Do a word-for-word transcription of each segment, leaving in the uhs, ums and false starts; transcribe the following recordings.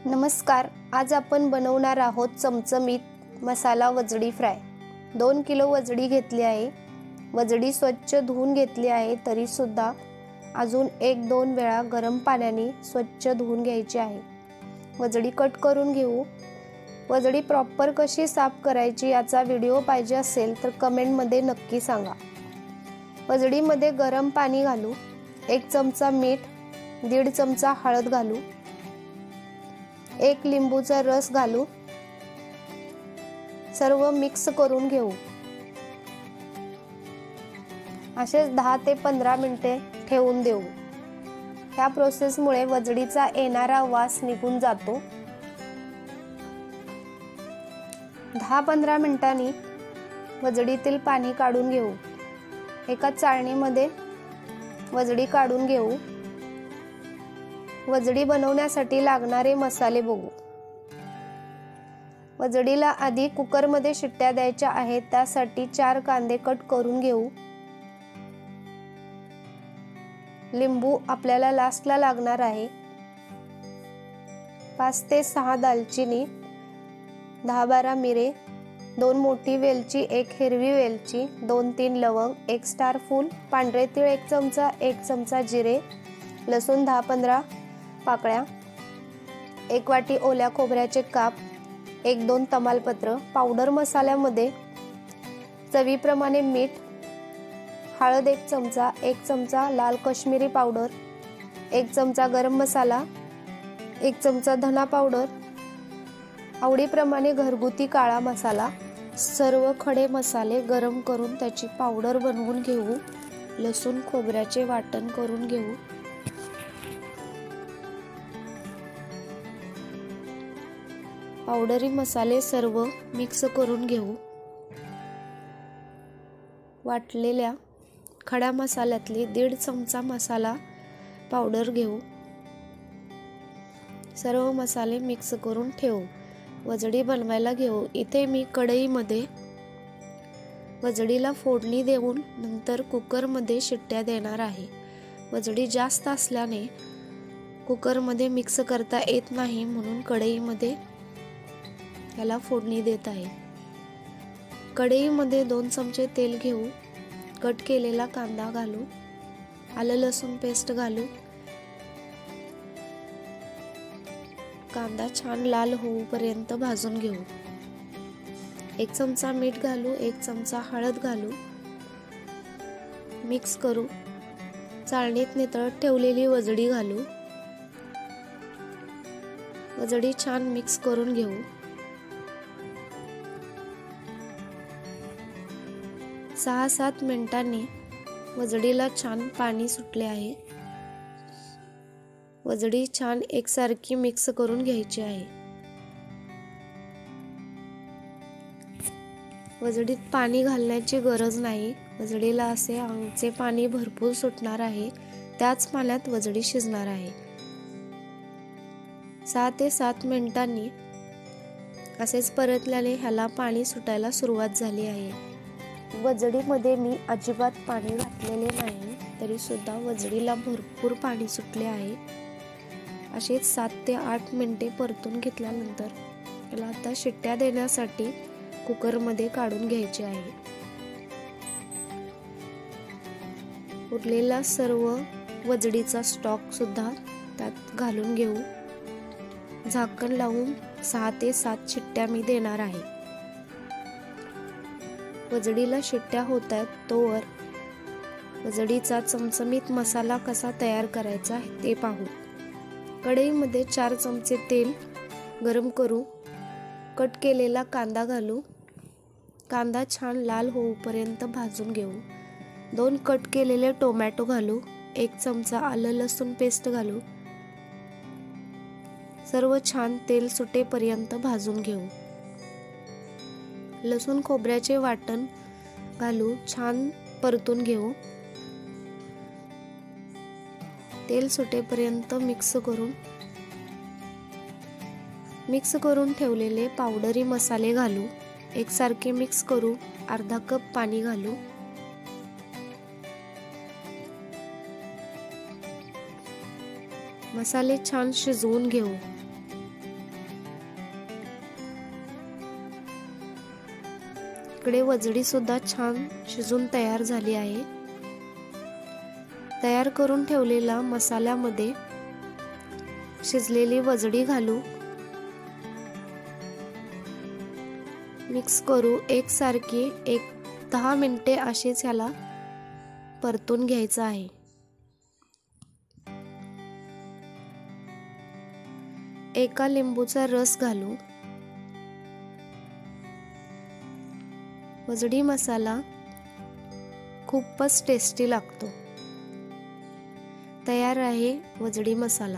नमस्कार, आज आपण बनवणार आहोत चमचमीत मसाला वजडी फ्राय। दोन किलो वजडी घेतली आहे। वजडी स्वच्छ धुवून घेतली आहे, तरी सुद्धा अजून एक दोन वेळा गरम पाण्याने स्वच्छ धुवून घ्यायची आहे। वजडी कट करून घेऊ। वजडी प्रॉपर कशी साफ करायची याचा व्हिडिओ पाहिजे असेल तर कमेंट मध्ये नक्की सांगा। वजडीमध्ये गरम पाणी घालू, एक चमचा मीठ, दीड चमचा हळद घालू, एक लिंबूचा रस घालू, सर्व मिक्स करून घेऊ। असेच दहा ते पंधरा मिनिटे ठेवून देऊ। ह्या प्रोसेस मुळे वजडीचा येणारा वास निघून जातो। दहा पंधरा मिनिटांनी वजडीतील पाणी काढून घेऊ। एका चाळणीमध्ये वजडी काढून घेऊ। वजडी बनवण्यासाठी लागणारे मसाले बघू। वजडीला आधी कुकर मध्ये शिट्ट्या द्यायच्या आहेत, त्यासाठी चार कांदे कट करून घेऊ। लिंबू आपल्याला लास्टला लागणार आहे। पाच ते सहा दालचिनी, दहा बारा मिरे, दोन मोठी वेलची, एक हिरवी वेलची, दोन तीन लवंग, एक स्टार फूल, पांढरे तीळ एक चमचा, एक चमचा जिरे, लसूण दहा पंधरा पाकळ्या, एक वाटी ओल्या खोबऱ्याचे काप, एक दोन तमालपत्र। पावडर मसाल्यामध्ये चवीप्रमाणे मीठ, हळद एक चमचा, एक चमचा लाल काश्मीरी पावडर, एक चमचा गरम मसाला, एक चमचा धना पावडर, आवडीप्रमाणे घरगुती काळा मसाला। सर्व खडे मसाले गरम करून त्याची पावडर बनवून घेऊ। लसूण खोबऱ्याचे वाटण करून घेऊ। पावडरी मसाले सर्व मिक्स करून घेऊ। वाटलेल्या खड्या मसाल्यातली दीड चमचा मसाला पावडर घेऊ। सर्व मसाले मिक्स करून ठेवू। वजडी बनवायला घेऊ। इथे मी कढईमध्ये वजडीला फोडणी देऊन नंतर कुकर मध्ये शिट्ट्या देणार आहे। वजडी जास्त असल्याने कुकर मध्ये मिक्स करता येत नाही, म्हणून कढईमध्ये याला फोडणी देत आहे। कढईमध्ये दोन चमचे तेल घेऊ। कट केलेला कांदा घालू, आलं लसूण पेस्ट घालू। कांदा छान लाल होऊपर्यंत भाजून घेऊ। एक चमचा मीठ घालू, एक चमचा हळद घालू, मिक्स करू। चाळणीत नितळत ठेवलेली वजडी घालू। वजडी छान मिक्स करून घेऊ। सहा सात मिनिटांनी वजडीला छान पाणी सुटले आहे। वजडी छान एकसारखी मिक्स करून घ्यायची आहे। वजडीत पाणी घालण्याची गरज नाही। वजडीला असे अंगचे पाणी भरपूर सुटणार आहे, त्याच पाण्यात वजडी शिजणार आहे। सहा ते सात मिनिटांनी असेच परतल्याने ह्याला पाणी सुटायला सुरुवात झाली आहे। वजडीमध्ये मी अजिबात पाणी घातलेले नाही, तरी सुद्धा वजडीला भरपूर पाणी सुटले आहे। असेच सात ते आठ मिनिटे परतून घेतल्यानंतर याला आता शिट्ट्या देण्यासाठी कुकर मध्ये काढून घ्यायचे आहे। उरलेला सर्व वजडीचा स्टॉक सुद्धा त्यात घालून घेऊ। झाकण लावून सहा ते सात शिट्ट्या मी देणार आहे। वजडीला शिट्ट्या होत आहेत तोवर वजडीचा चमचमीत मसाला कसा तयार करायचा ते पाहू। कढईमध्ये चार चमचे तेल गरम करू। कट केलेला कांदा घालू। कांदा छान लाल होऊपर्यंत भाजून घेऊ। दोन कट केलेले टोमॅटो घालू। एक चमचा आलं लसूण पेस्ट घालू। सर्व छान तेल सुटेपर्यंत भाजून घेऊ। लसूण खोबऱ्याचे वाटण घालू, छान परतून घेऊ। तेल सुटेपर्यंत मिक्स करून मिक्स करून ठेवलेले पावडरी मसाले घालू। एकसारखे मिक्स करू। अर्धा कप पाणी घालू। मसाले छान शिजवून घेऊ। इकडे वजडी सुद्धा छान शिजून तयार झाली आहे। तयार करून ठेवलेला मसाल्यामध्ये शिजलेली वजडी घालू, मिक्स करू एकसारखी। एक दहा मिनिटे असेच ह्याला परतून घ्यायचं आहे। एका लिंबूचा रस घालू। वजडी मसाला खूपच टेस्टी लागतो। तयार आहे वजडी मसाला।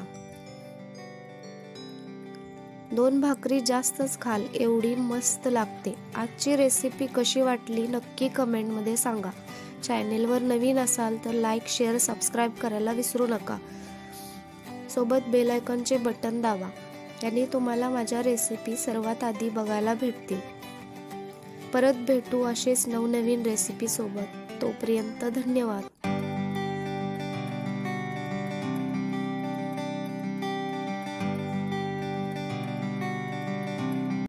दोन भाकरी जास्तच खाल एवढी मस्त लागते। आजची रेसिपी कशी वाटली नक्की कमेंट मध्ये सांगा। चॅनेलवर नवीन असाल तर लाईक, शेअर, सबस्क्राईब करायला विसरू नका। सोबत बेल आयकॉनचे बटन दाबा, याने तुम्हाला माझ्या रेसिपी सर्वात आधी बघायला भेटतील। परत भेटू असेच नवनवीन रेसिपी सोबत। तोपर्यंत धन्यवाद।